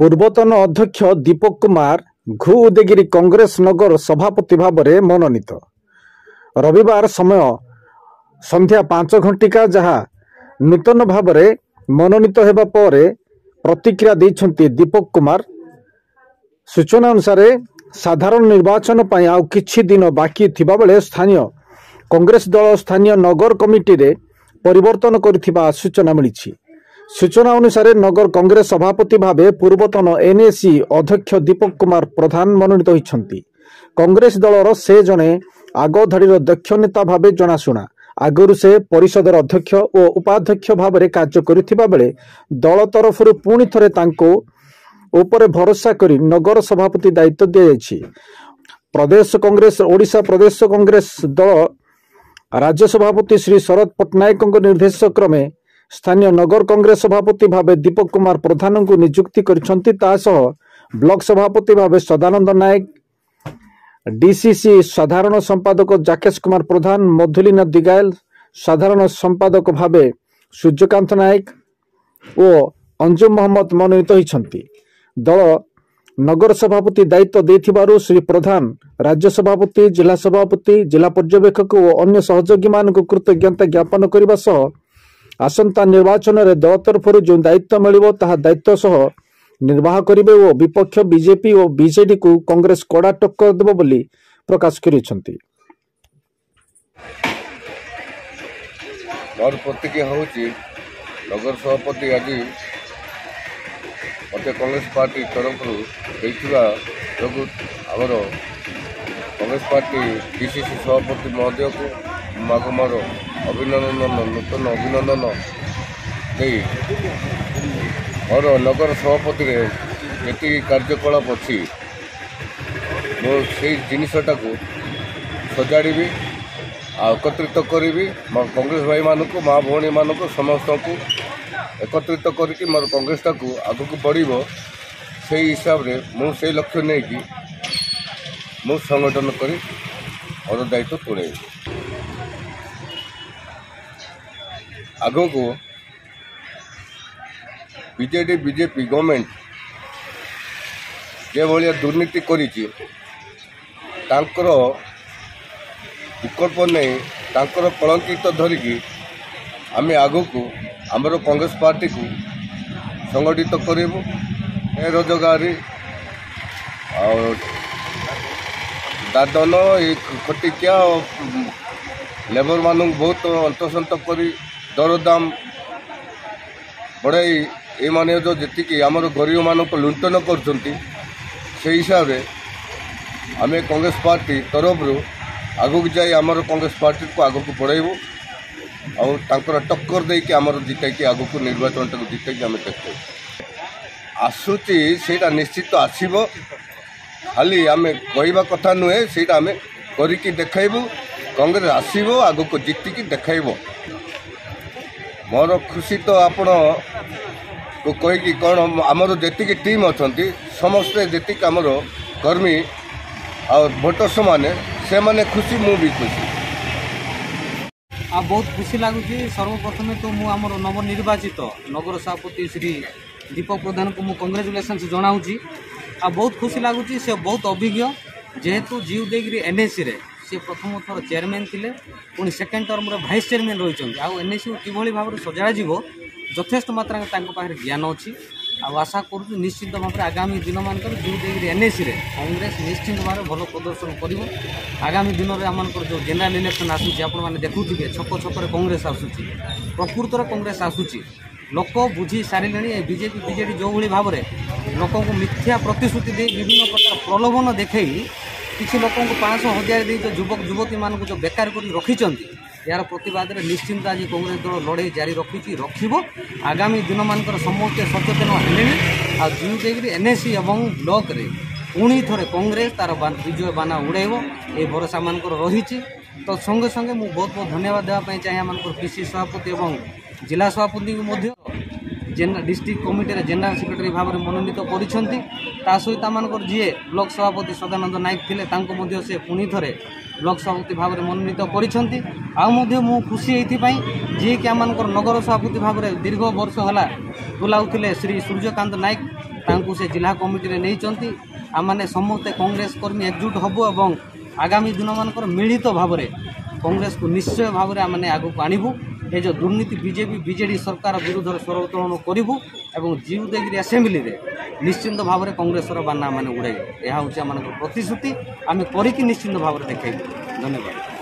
पूर्वतन अध्यक्ष दीपक कुमार घु उदयगिरी कांग्रेस नगर सभापति भाव में मनोनीत। रविवार समय संध्या 5 घंटिका जहाँ नूतन भाव में मनोनीत होगा पर प्रतिक्रिया देइछन्ति दीपक कुमार। सूचना अनुसार साधारण निर्वाचन पर आउ किछि दिन बाकी थिबा बेले स्थानीय कांग्रेस दल स्थानीय नगर कमिटी रे परिवर्तन करिथिबा सूचना मिली। सूचना अनुसार नगर कांग्रेस सभापति भावे पूर्वतन एनएसी अध्यक्ष दीपक कुमार प्रधान मनोनीत होइछन्ति। कांग्रेस दलर से जने आग धाड़ीर दक्ष नेता भावे जनाशुना। आगुरी से परिषदर अध्यक्ष और उपाध्यक्ष भाव में कार्य करिथिबा बेले दल तरफर पुणी थरे तांको ऊपर भरोसा करी नगर सभापति दायित्व दिया। प्रदेश कांग्रेस ओडिशा प्रदेश कांग्रेस दल राज्य सभापति श्री शरद पट्टनायक निर्देश क्रमे स्थानीय नगर कांग्रेस सभापति भावे दीपक कुमार प्रधान को नियुक्ति करिसेंति। ब्लॉक सभापति भावे सदानंद नायक, डीसीसी साधारण संपादक जाकेश कुमार प्रधान, मधुलिना दिगायल साधारण संपादक भावे सूर्यकांत नायक और अंजुम मोहम्मद मनोनीत होइछन्ति। दल नगर सभापति दायित्व देथिबारु श्री प्रधान राज्य सभापति, जिला सभापति, जिला पर्यवेक्षक और अन्य सहयोगी मानक कृतज्ञता ज्ञापन करने सह आसंता निर्वाचन रे दल तरफ जो दायित्व मिलिबो ताहा दायित्व सह निर्वाह करिबे और विपक्ष बीजेपी और बीजेडी को कांग्रेस कड़ा टक्कर देबो बोली प्रकाश करिसेंति। मोर प्रतिक्रिया होची नगर सभापति आज मत कांग्रेस पार्टी तरफ जो आमर कांग्रेस पार्टी डीसीसी सभापति महोदय को मोर अभिनंदन नूतन अभिनंदन दे मोर नगर सभापति जी कार्यकलाप अच्छी से जिनटा को सजाड़ी एकत्रित करी कांग्रेस भाई मान को माँ भौणी मान को समस्त को एकत्रित करके मोर कांग्रेस को आग को बढ़ से हिसाब से मुझे लक्ष्य नहीं कि मु संगठन करी मोर दायित्व तुले आग को बीजेडी बीजेपी गवर्नमेंट जे भाया दुर्नीति करिछि तांकर विकल्प नहीं तांकर कलंकित धरिकी आमे आग को आमर कांग्रेस पार्टी को संगठित करूँ रोजगारी दादन खटिकिया लेबर मान बहुत अंतसंत कर दरदाम बढ़ाई ये माने जो जी आमर गरीब मान को लुंठन कर हिसाब से आम कांग्रेस पार्टी तरफ आग को जाई आमर कांग्रेस पार्टी को आग को बढ़ाइबू और टक्कर दे कि आमर जितैकी आग को निर्वाचन टाक जितैकी आम देखते आसूची से निश्चित आसब खाली आम कहवा कथा नुहे से आम करिकी देखैबू कांग्रेस आसब आग को जितिकी देखैब मोर खुशी तो आपण को कहीकि कौन आमर जी टीम अच्छा समस्ते जी आमर कर्मी और भोटर्स माने से माने खुशी मु भी खुशी बहुत खुशी लगुच। सर्वप्रथम तो मु आमर नवनिर्वाचित नगर सभापति श्री दीपक प्रधान को मु कंग्रेचुलेसन जनाऊँगी। बहुत खुशी लगुच। से बहुत अभिज्ञ जेहेतु जी उदयगिरी एनएसी रे से प्रथम थर चेयरमैन थिले पुणी सेकेंड टर्म रे भाइस चेयरमैन रही एनएसी को किभली भाव में सजा यथेष्ट मात्रा में ज्ञान अच्छी। आशा करूँ निश्चित भाव में आगामी दिन मान जी उदयगिरी एनएसी रे कांग्रेस निश्चित भाव में भल प्रदर्शन कर आगामी दिन में आम जो जेनेल इलेक्शन आसूँ आपने देखुए छक छक कांग्रेस आसूँ प्रकृतर कांग्रेस आसूँ लोक बुझी सारे बीजेपी बीजेडी जो भाई भाव में लोक को मिथ्या प्रतिश्रुति दे विभिन्न प्रकार प्रलोभन देखई किसी लोक 500,000 दे युवक युवती मान जो बेकार कर रखिंट यार प्रतिवाद में निश्चिंत आज कांग्रेस दल लड़े जारी रखिब आगामी दिन मान समस्ते सचेतन हेले आ जी उदयगिरी एनएसी और ब्लॉक रे पुणी थरे कांग्रेस तार विजय बाना उड़ेब ये भरोसा मान रही। तो संगे संगे मुझे बहुत बहुत धन्यवाद देवाई चाहे आम पीसी सभापति और जिला सभापति को डिस्ट्रिक्ट कमिटी जेनेल सेक्रेटरी भाव में मनोनीत कर सहित आम जी ब्लॉक सभापति सदानंद नायक थे से पुणी थे ब्लॉक सभापति भाव में मनोनीत कर खुशी जी कि आम नगर सभापति भाव में दीर्घ वर्ष है बुलाऊले श्री सूर्यकांत नायक तांकु से जिला कमिटी रे नहीं आमने समस्ते कांग्रेस कर्मी एकजुट हबु एवं आगामी दिन मानकर मिलित भाव में कांग्रेस को निश्चय भाव में आमने आगक आणबू ये जो दुर्नीति बीजेपी बीजेडी सरकार विरुद्ध स्वर उत्तोलन करूँ और जीवदेगिरी आसेम्बली निश्चिंत भाव में कांग्रेस बाना मैंने उड़ाइबू यह हूँ आम प्रतिश्रुति आम करी निश्चिंत भाव में देखा। धन्यवाद।